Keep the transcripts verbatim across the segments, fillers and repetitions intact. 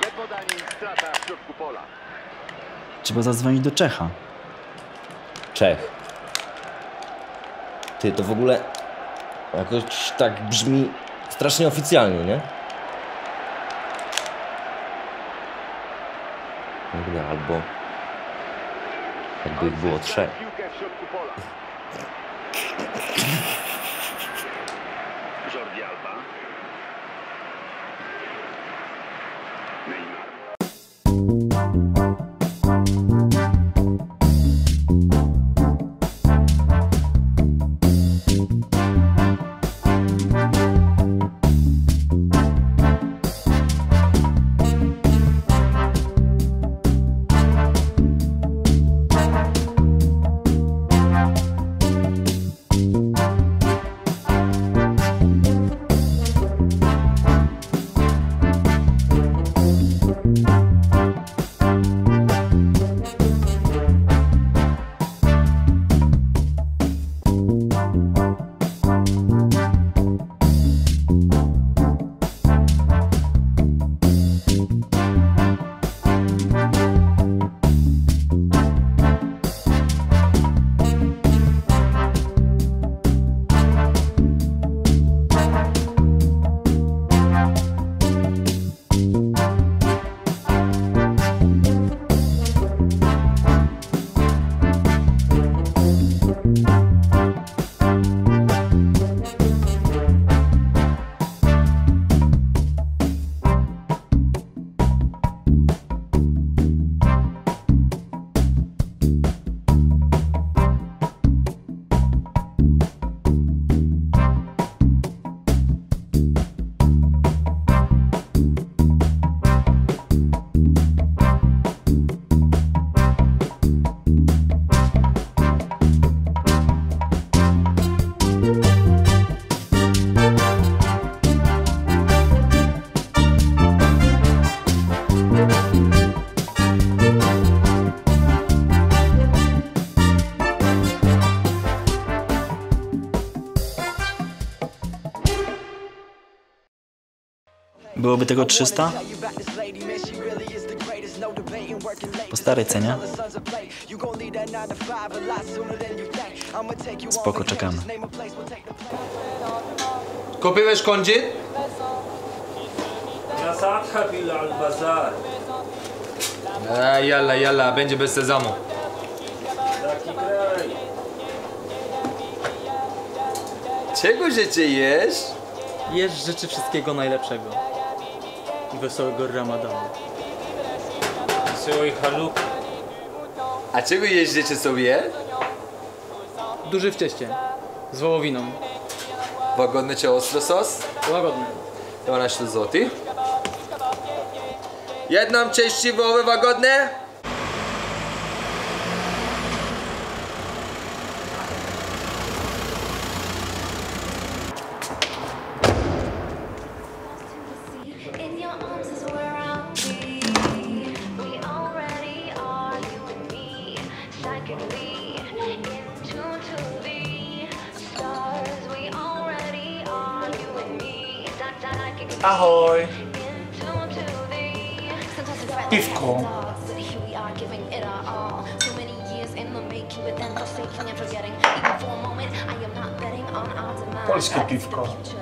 podanie i strata w środku pola. Trzeba zadzwonić do Czecha. Czech. Ty, to w ogóle jakoś tak brzmi strasznie oficjalnie, nie? W ogóle albo jakby ich było trzech. Piłkę w środku pola. Jordi Alba. Neymar. Byłoby tego trzysta? Po starej cenie? Spoko, czekamy. Kupiłeś kondzi? A, jalla, jalla, będzie bez sezamu. Czego życie jesz? Jesz życzy wszystkiego najlepszego i wesołego Ramadanu. Wesołej Haluk. A czego jeździcie sobie? Duży w cieście, z wołowiną. Łagodny czy ostry sos? Łagodny. dwanaście złotych. Jedną część wołowe łagodne? Ahoj! Piwko. Polskie piwko.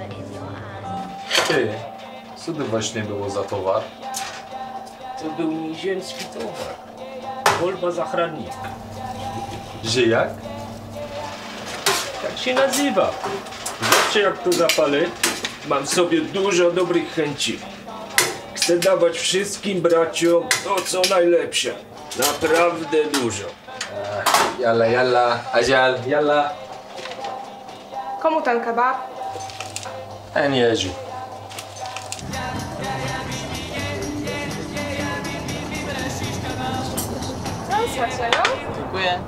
Ty, co to właśnie było za towar? To był nieziemski towar. Kolba zachraniczna. Że jak? Tak się nazywa. Zawsze jak to zapalę, mam w sobie dużo dobrych chęci. Chcę dawać wszystkim braciom to, co najlepsze. Naprawdę dużo. Jalla, jalla, Azial, jalla. Komu ten kebab? En Jeziu. No, smacznie, no? Dziękuję.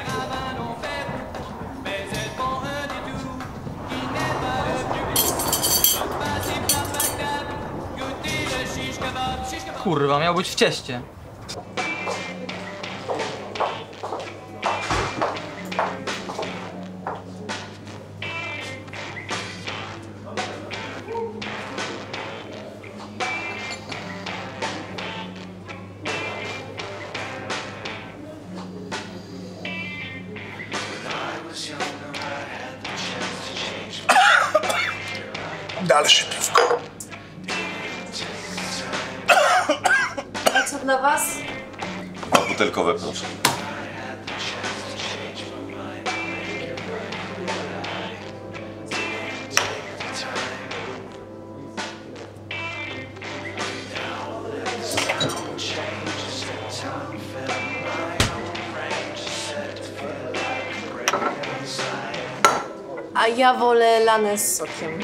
Kurwa, miał być w cieście. dalsze piwko. A co dla was? Butelkowe, proszę. A ja wolę lanę z sokiem.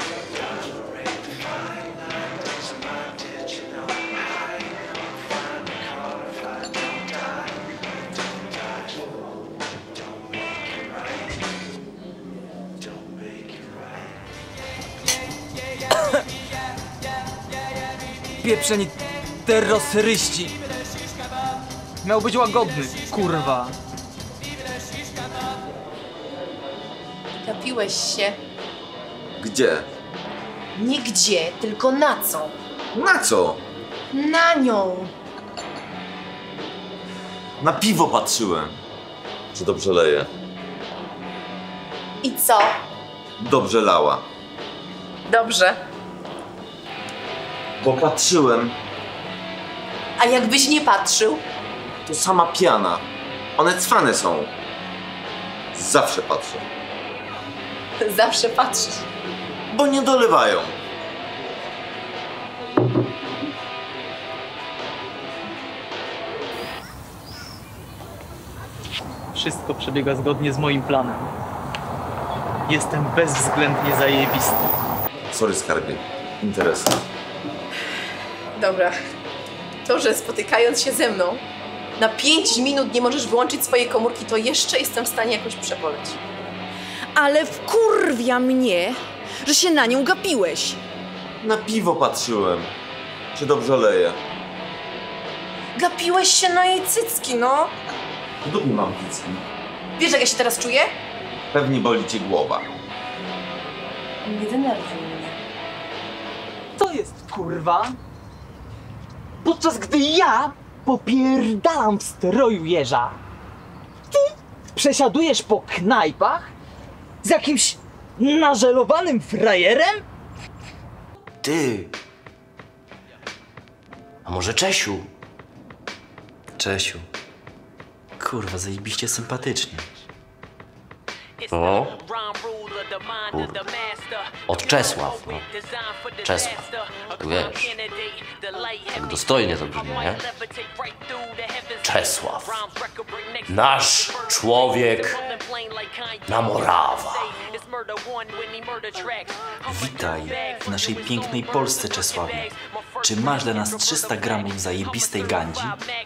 Pieprzeni terroryści. Miał być łagodny, kurwa. Napiłeś się. Gdzie? Nie gdzie, tylko na co? Na co? Na nią. Na piwo patrzyłem. Czy dobrze leje? I co? Dobrze lała. Dobrze. Bo patrzyłem, A jakbyś nie patrzył? to sama piana. One cwane są. Zawsze patrzę. Zawsze patrzysz. Bo nie dolewają. Wszystko przebiega zgodnie z moim planem. Jestem bezwzględnie zajebisty. Sorry, skarbie. Interesy. Dobra. To, że spotykając się ze mną na pięć minut nie możesz wyłączyć swojej komórki, to jeszcze jestem w stanie jakoś przeboleć. Ale wkurwia mnie, że się na nią gapiłeś. Na piwo patrzyłem. Czy dobrze leje? Gapiłeś się na jej cycki, no. W dupie mam picki. Wiesz, jak ja się teraz czuję? Pewnie boli cię głowa. Nie denerwuj mnie. Co jest, kurwa? Podczas gdy ja popierdalam w stroju jeża, ty przesiadujesz po knajpach z jakimś nażelowanym frajerem? Ty. A może Czesiu? Czesiu. Kurwa, zajebiście sympatycznie. O. Kurwa. Od Czesław, no. Czesław. Tu wiesz. Tak dostojnie to brzmi, nie? Czesław. Nasz człowiek na Morawa. Witaj w naszej pięknej Polsce, Czesławie. Czy masz dla nas trzysta gramów zajebistej gandzi?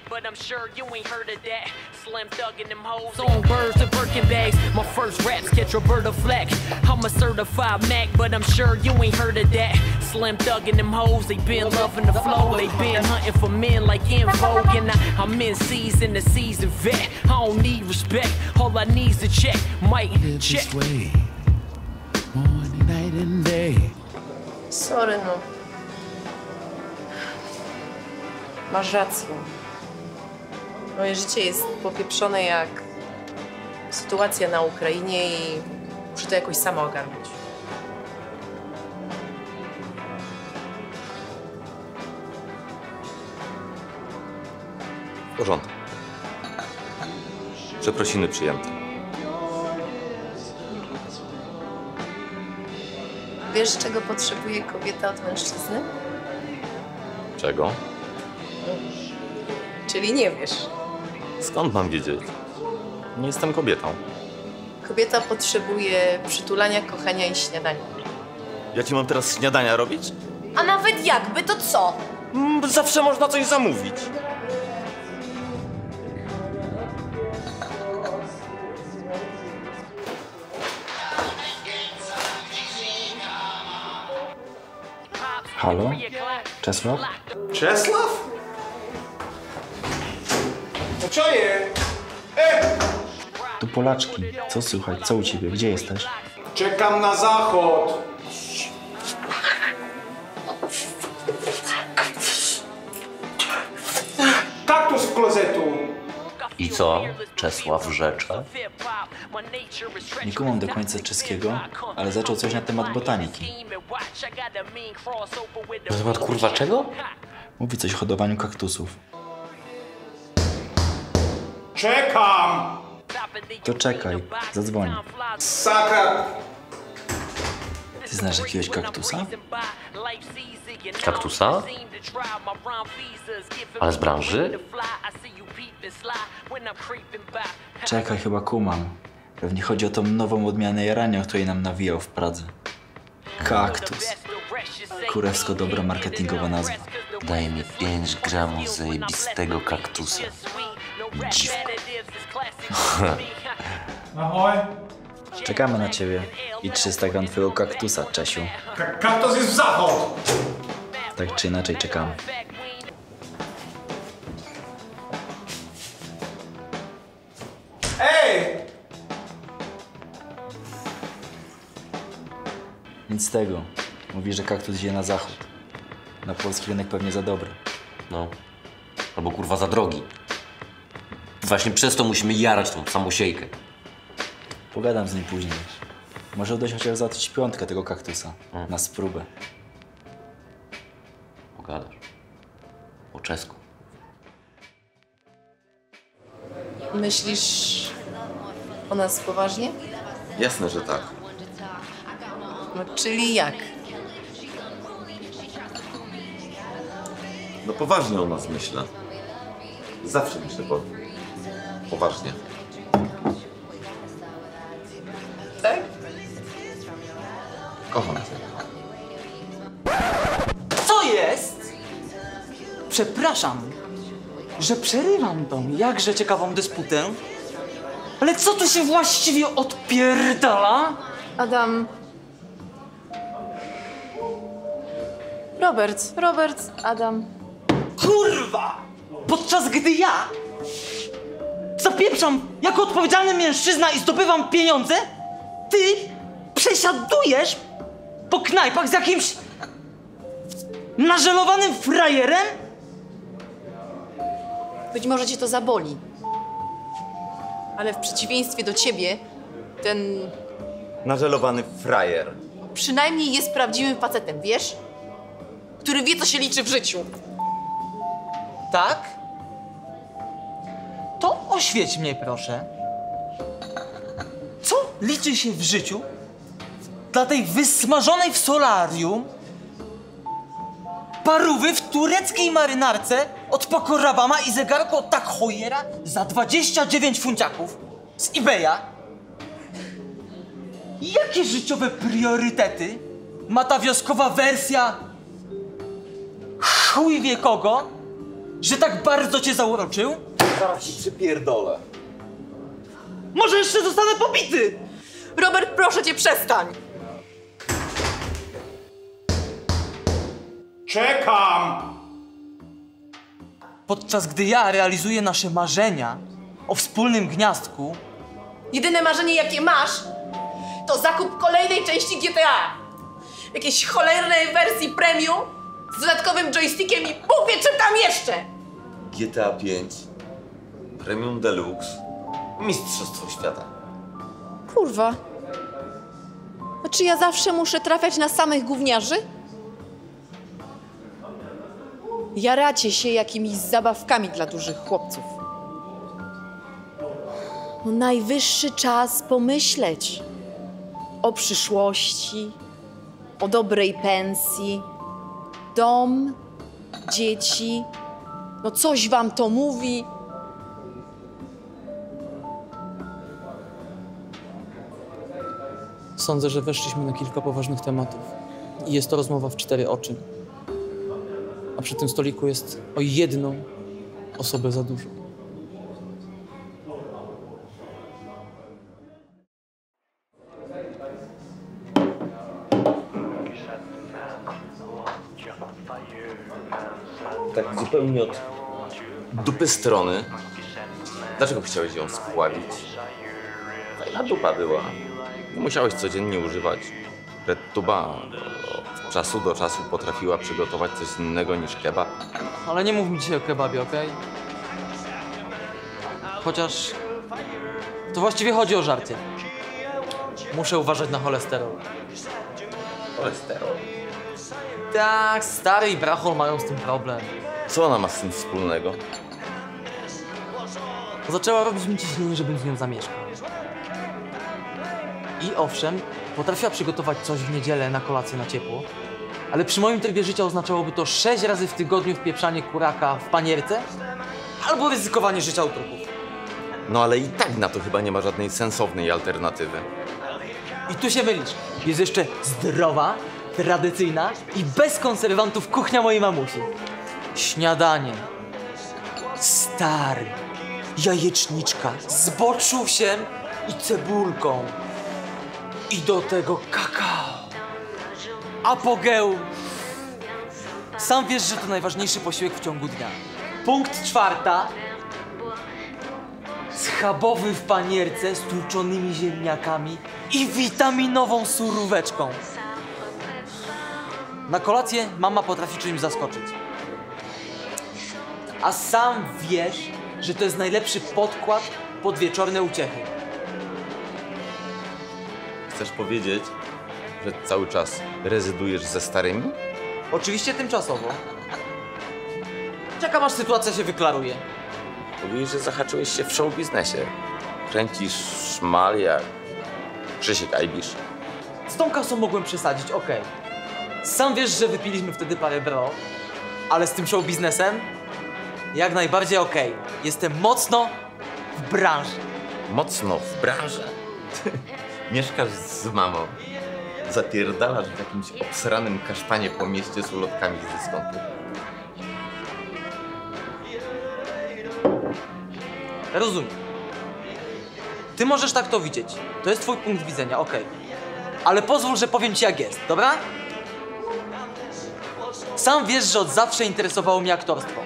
I'm a certified Mac, but I'm sure you ain't heard of that. Slim Thug and them hoes, they been loving the flow. They been hunting for men like in Vogue. And I, I'm in season, the season vet. I don't need respect, all I need is to check. Might check. Morning, night and day. Sorry, no. Masz rację. Moje życie jest popieprzone jak sytuacja na Ukrainie i muszę to jakoś sama ogarnąć. W porządku. Przeprosiny przyjęte. Wiesz, czego potrzebuje kobieta od mężczyzny? Czego? Czyli nie wiesz. Skąd mam wiedzieć? Nie jestem kobietą. Kobieta potrzebuje przytulania, kochania i śniadania. Ja ci mam teraz śniadania robić? A nawet jakby, to co? Mm, zawsze można coś zamówić. Halo? Czesław? Czesław? No co je? E! Tu Polaczki. Co słychać? Co u ciebie? Gdzie jesteś? Czekam na zachód. Kaktus w klozetu. I co? Czesław rzecze? Nie kumam do końca czeskiego, ale zaczął coś na temat botaniki. Na temat kurwa czego? Mówi coś o hodowaniu kaktusów. Czekam! To czekaj, zadzwoni. Sakra! Ty znasz jakiegoś kaktusa? Kaktusa? Ale z branży? Czekaj, chyba kumam. Pewnie chodzi o tą nową odmianę jarania, o której nam nawijał w Pradze. Kaktus. Kurewsko dobra marketingowa nazwa. Daj mi pięć gramów zajebistego kaktusa. Dziwko. Ahoj. Czekamy na ciebie. I trzysta gram twojego kaktusa, Czesiu. K kaktus jest w zachód! Tak czy inaczej czekamy. Ej! Nic z tego. Mówi, że kaktus idzie na zachód. Na polski rynek pewnie za dobry. No. Albo kurwa za drogi. Właśnie przez to musimy jarać tą samosiejkę. Pogadam z nim później. Może uda się chociaż załatwić piątkę tego kaktusa. Hmm. Na spróbę. Pogadasz. Po czesku. Myślisz o nas poważnie? Jasne, że tak. No, czyli jak? No poważnie o nas myślę. Zawsze myślę po... poważnie. Tak? Kocham cię. Co jest? Przepraszam, że przerywam tą jakże ciekawą dysputę, ale co tu się właściwie odpierdala? Adam... Robert, Robert, Adam. Kurwa! Podczas gdy ja zapieprzam jako odpowiedzialny mężczyzna i zdobywam pieniądze, ty przesiadujesz po knajpach z jakimś nażelowanym frajerem? Być może cię to zaboli. Ale w przeciwieństwie do ciebie, ten Nażelowany frajer. przynajmniej jest prawdziwym facetem, wiesz? Który wie, co się liczy w życiu. Tak? To oświeć mnie, proszę. Co liczy się w życiu dla tej wysmażonej w solarium parówy w tureckiej marynarce od Paco Rabanne i zegarku od Tak Heuera za dwadzieścia dziewięć funciaków z eBaya? Jakie życiowe priorytety ma ta wioskowa wersja chuj wie kogo, że tak bardzo cię zauroczył? Zaraz ci przypierdolę. Może jeszcze zostanę pobity! Robert, proszę cię, przestań! Czekam! Podczas gdy ja realizuję nasze marzenia o wspólnym gniazdku, Jedyne marzenie, jakie masz, to zakup kolejnej części G T A. Jakiejś cholernej wersji premium z dodatkowym joystickiem i Bóg wie czym tam jeszcze! G T A pięć. Premium Deluxe. Mistrzostwo świata. Kurwa. A czy ja zawsze muszę trafiać na samych gówniarzy? Jaracie się jakimiś zabawkami dla dużych chłopców. No najwyższy czas pomyśleć o przyszłości, o dobrej pensji, dom, dzieci. No coś wam to mówi. sądzę, że weszliśmy na kilka poważnych tematów. I jest to rozmowa w cztery oczy. A przy tym stoliku jest o jedną osobę za dużo. Tak zupełnie od dupy strony. Dlaczego chciałeś ją spławić? Fajna dupa była. Nie musiałeś codziennie używać Red Tuba. Od czasu do czasu potrafiła przygotować coś innego niż kebab. Ale nie mów mi dzisiaj o kebabie, okej? Chociaż to właściwie chodzi o żarcie. Muszę uważać na cholesterol. Cholesterol. Tak, stary i brachol mają z tym problem. Co ona ma z tym wspólnego? Zaczęła robić mi ciśnienie, żebym z nią zamieszkał. I owszem, potrafiła przygotować coś w niedzielę na kolację na ciepło, ale przy moim trybie życia oznaczałoby to sześć razy w tygodniu wpieprzanie kuraka w panierce albo ryzykowanie życia u trupów. No ale i tak na to chyba nie ma żadnej sensownej alternatywy. I tu się mylisz. Jest jeszcze zdrowa, tradycyjna i bez konserwantów kuchnia mojej mamusi. Śniadanie. Stary. Jajeczniczka z boczusiem i cebulką. I do tego kakao. Apogeum. Sam wiesz, że to najważniejszy posiłek w ciągu dnia. Punkt czwarta. Schabowy w panierce z tłuczonymi ziemniakami i witaminową suróweczką. Na kolację mama potrafi czymś zaskoczyć. A sam wiesz, że to jest najlepszy podkład pod wieczorne uciechy. Chcesz powiedzieć, że cały czas rezydujesz ze starymi? Oczywiście tymczasowo. Czekam, aż sytuacja się wyklaruje. Mówisz, że zahaczyłeś się w show biznesie. Kręcisz szmal jak Krzysiek Ajbisz. Z tą kasą mogłem przesadzić, okej. Sam wiesz, że wypiliśmy wtedy parę bro, ale z tym show biznesem jak najbardziej okej. Jestem mocno w branży. Mocno w branży? Mieszkasz z mamą. Zapierdalasz w jakimś obsranym kasztanie po mieście z ulotkami z dyskontu. Rozumiem. Ty możesz tak to widzieć. To jest twój punkt widzenia, okej. Ale pozwól, że powiem ci jak jest, dobra? Sam wiesz, że od zawsze interesowało mnie aktorstwo.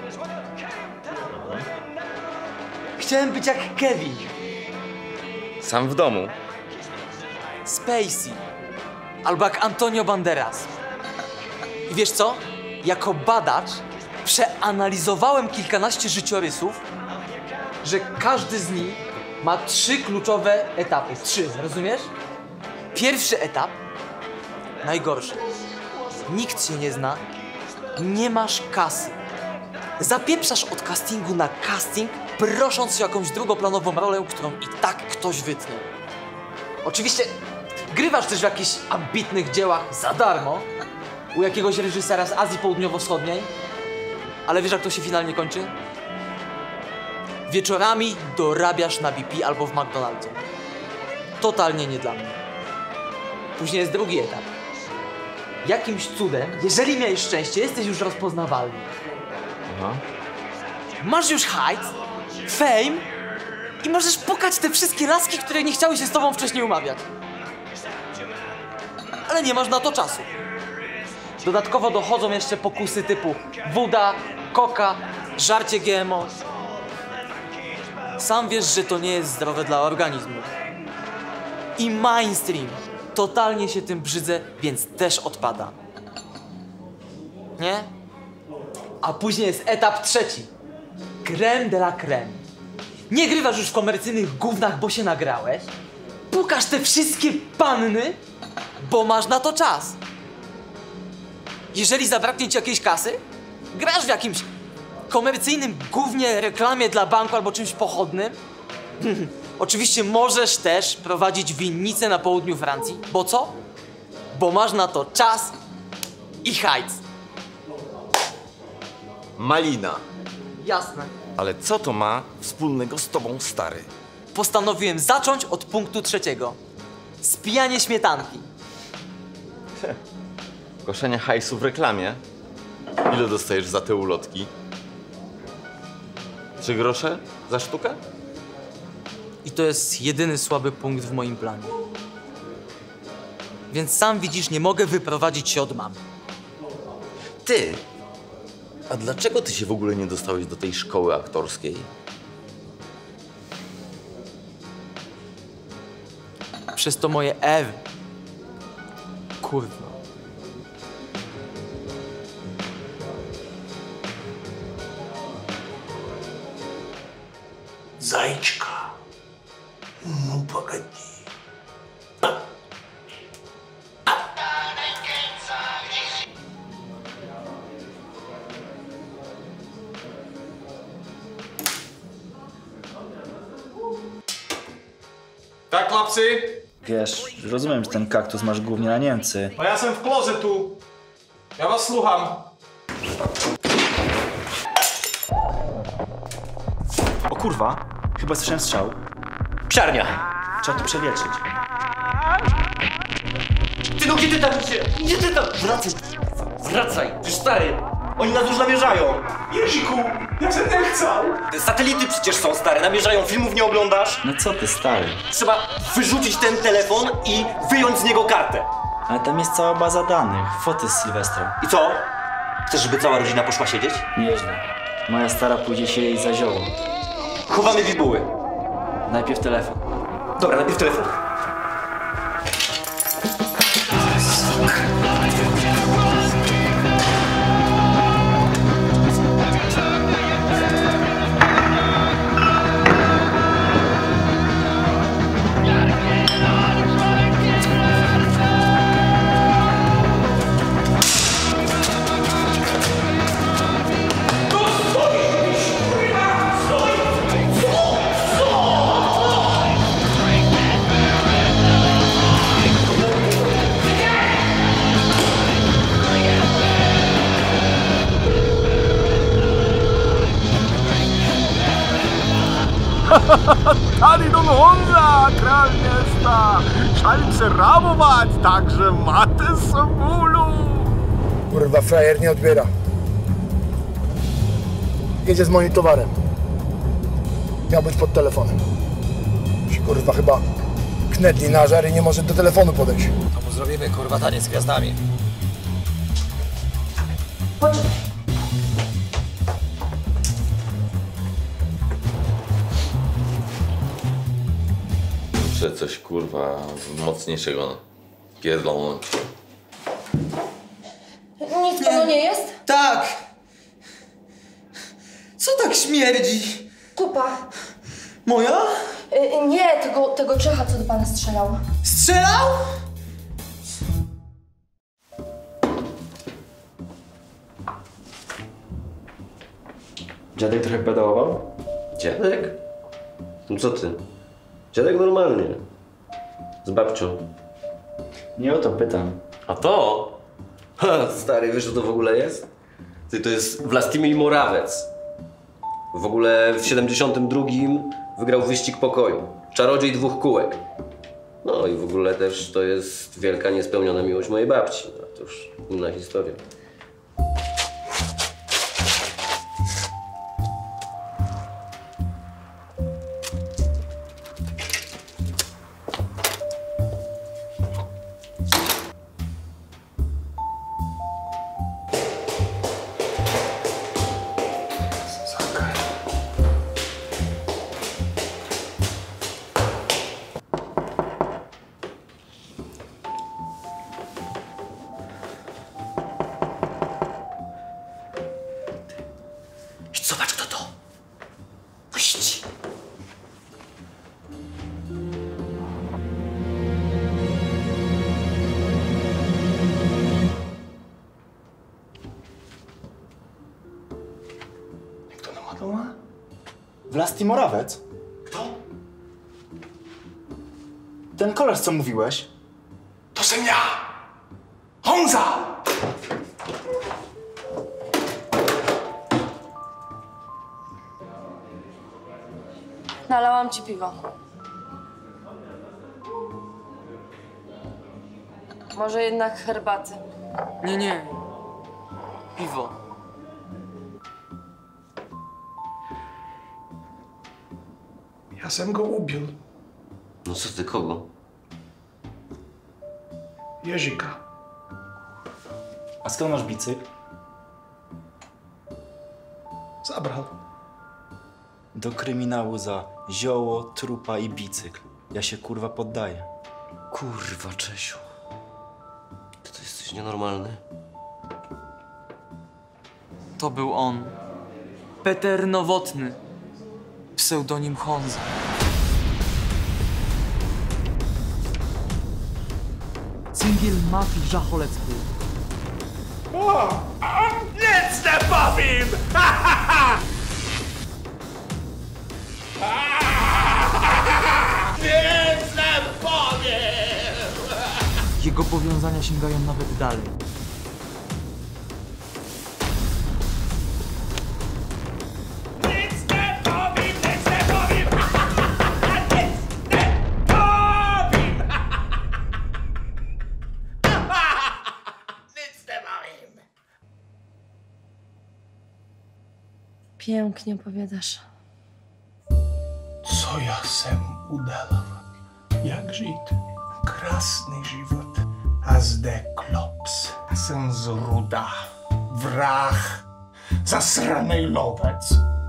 Chciałem być jak Kevin. Sam w domu. Spacey. Albo jak Antonio Banderas. I wiesz co? Jako badacz przeanalizowałem kilkanaście życiorysów, że każdy z nich ma trzy kluczowe etapy. Trzy, rozumiesz? Pierwszy etap, najgorszy. Nikt się nie zna, nie masz kasy. Zapieprzasz od castingu na casting, prosząc się o jakąś drugoplanową rolę, którą i tak ktoś wytnie. Oczywiście grywasz też w jakichś ambitnych dziełach za darmo u jakiegoś reżysera z Azji Południowo-Wschodniej, ale wiesz jak to się finalnie kończy? Wieczorami dorabiasz na B P albo w McDonaldzie. Totalnie nie dla mnie. Później jest drugi etap. Jakimś cudem, jeżeli miałeś szczęście, jesteś już rozpoznawalny. Aha. Masz już hajs, fame i możesz pukać te wszystkie laski, które nie chciały się z tobą wcześniej umawiać. Ale nie masz na to czasu. Dodatkowo dochodzą jeszcze pokusy typu woda, koka, żarcie G M O. Sam wiesz, że to nie jest zdrowe dla organizmu. I mainstream. Totalnie się tym brzydzę, więc też odpada. Nie? A później jest etap trzeci. Crème de la crème. Nie grywasz już w komercyjnych gównach, bo się nagrałeś. Pukasz te wszystkie panny, bo masz na to czas. Jeżeli zabraknie ci jakiejś kasy, grasz w jakimś komercyjnym gównie, reklamie dla banku albo czymś pochodnym. Oczywiście możesz też prowadzić winnicę na południu Francji. Bo co? Bo masz na to czas i hajs. Malina. Jasne. Ale co to ma wspólnego z tobą, stary? Postanowiłem zacząć od punktu trzeciego. Spijanie śmietanki. Koszenie hajsu w reklamie? Ile dostajesz za te ulotki? Trzy grosze za sztukę? I to jest jedyny słaby punkt w moim planie. Więc sam widzisz, nie mogę wyprowadzić się od mamy. Ty! A dlaczego ty się w ogóle nie dostałeś do tej szkoły aktorskiej? Przez to moje Ewy. Kurwa. Зайчка, ну погоди. chlapcy? Wiesz, rozumiem, że ten kaktus masz głównie na Niemcy. No ja jestem w klozetu. Ja was słucham. O kurwa, chyba słyszałem strzał. Psiarnia! Trzeba tu przewietrzyć. Ty no, gdzie ty tam idzie? Gdzie ty tam? Wracaj! Wracaj! Ty stary! Oni nas już namierzają! Jeziku, ja się nie chcę! Satelity przecież są stare, namierzają, filmów nie oglądasz? No co ty, stary? Trzeba wyrzucić ten telefon i wyjąć z niego kartę. Ale tam jest cała baza danych, foty z Sylwestra. I co? Chcesz, żeby cała rodzina poszła siedzieć? Nieźle. Moja stara pójdzie się jej za zioło. Chowamy bibuły. Najpierw telefon. Dobra, najpierw telefon. Tady Don Honza, král města, šalím se rámovat, takže máte smůlu. Kurwa, frajer nie odbiera. Jedzie z moim towarem. Miał być pod telefonem. Się, kurwa, chyba knedli na żar i nie może do telefonu podejść. To mu zrobimy, kurwa, taniec z gwiazdami. Muszę coś, kurwa, mocniejszego pierdolnąć. Nic panu nie jest? Tak! Co tak śmierdzi? Tupa. Moja? Y, nie, tego, tego Czecha, co do pana strzelał. Strzelał? Dziadek trochę pedałował? Dziadek? No co ty? Dziadek normalnie. Z babcią. Nie o to pytam. A to? Ha, stary, wiesz co to w ogóle jest? Ty, to jest Vlastimil Moravec. W ogóle w siedemdziesiątym drugim wygrał wyścig pokoju. Czarodziej dwóch kółek. No i w ogóle też to jest wielka niespełniona miłość mojej babci. No, to już inna historia. Zobacz, kto to. Puść. Jak to ma doma? Vlasti Moravec? Kto? Ten kolarz, co mówiłeś? To jsem ja! Honza! Nalałam ci piwo. Może jednak herbaty. Nie, nie. Piwo. Ja jsem go ubił. No co ty, kogo? Jezika. A skąd masz bicykl? Zabrał. Do kryminału za zioło, trupa i bicykl. Ja się kurwa poddaję. Kurwa, Czesiu. Ty to jesteś nienormalny. To był on. Peter Nowotny. Pseudonim Honza. Cyngiel mafii Żacholeckiej. Nic nie powiem! Nic nie Jego powiązania sięgają nawet dalej. Nic nie powiem, nic nie powiem! Nic nie powiem! Nic nie powiem! Pięknie opowiadasz. Co ja sem udelał? Jak żyć? Krasny żywot. A zde klops. Sem zruda. Wrach. Zasrany lobec.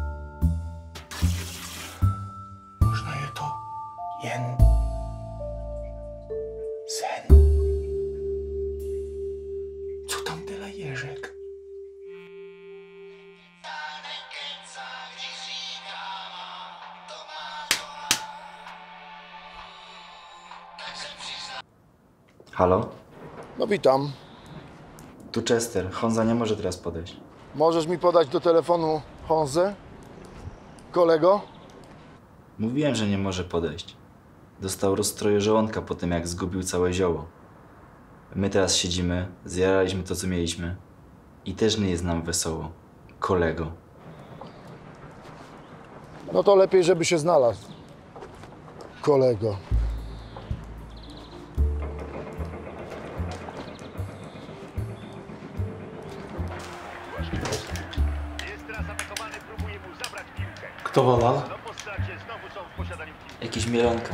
Można je to jen sen. Co tam tyle jeżek? Halo? No witam. Tu Chester. Honza nie może teraz podejść. Możesz mi podać do telefonu Honzę? Kolego? Mówiłem, że nie może podejść. Dostał rozstroju żołądka po tym, jak zgubił całe zioło. My teraz siedzimy, zjaraliśmy to, co mieliśmy. I też nie jest nam wesoło. Kolego. No to lepiej, żeby się znalazł. Kolego. Kto wolał? Jakiś mielonka.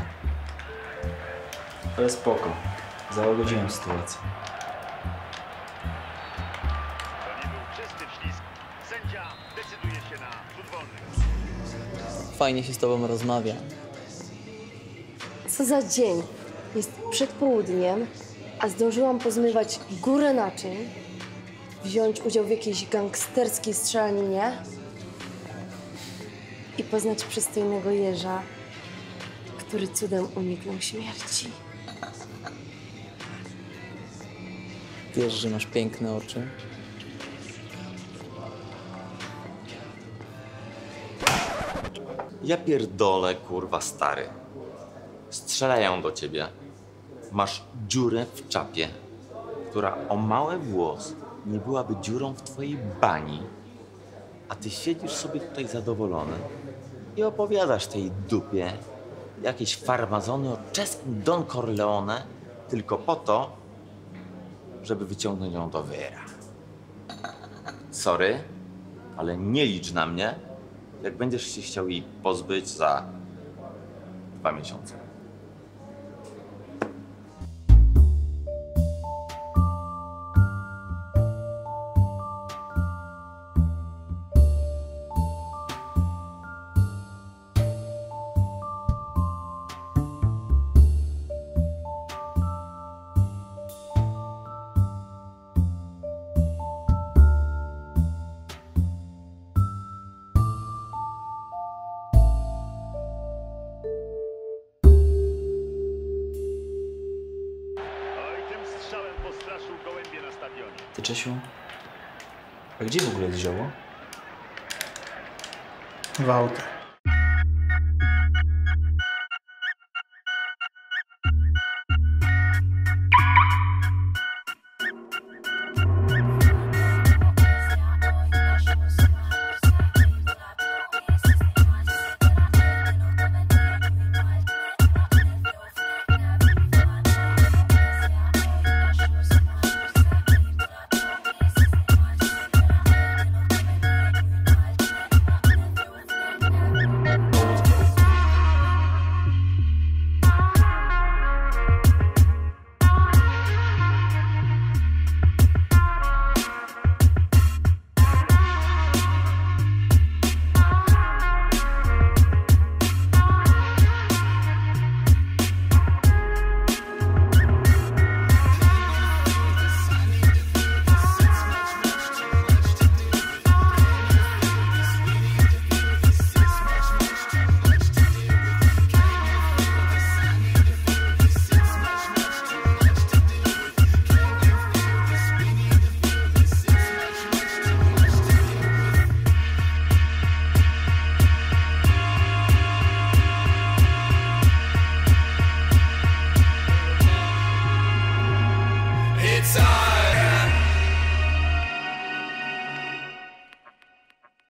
Ale spoko. Załagodziłem sytuację. Fajnie się z tobą rozmawia. Co za dzień? Jest przed południem, a zdążyłam pozmywać górę naczyń, wziąć udział w jakiejś gangsterskiej strzelaninie i poznać przystojnego jeża, który cudem uniknął śmierci. Wiesz, że masz piękne oczy? Ja pierdolę, kurwa stary. Strzelają do ciebie. Masz dziurę w czapie, która o mały włos nie byłaby dziurą w twojej bani, a ty siedzisz sobie tutaj zadowolony i opowiadasz tej dupie jakieś farmazony o czeskim Don Corleone tylko po to, żeby wyciągnąć ją do wyra. Sorry, ale nie licz na mnie, jak będziesz się chciał jej pozbyć za dwa miesiące. Ty, Czesiu? A gdzie w ogóle jest zioło? W autach.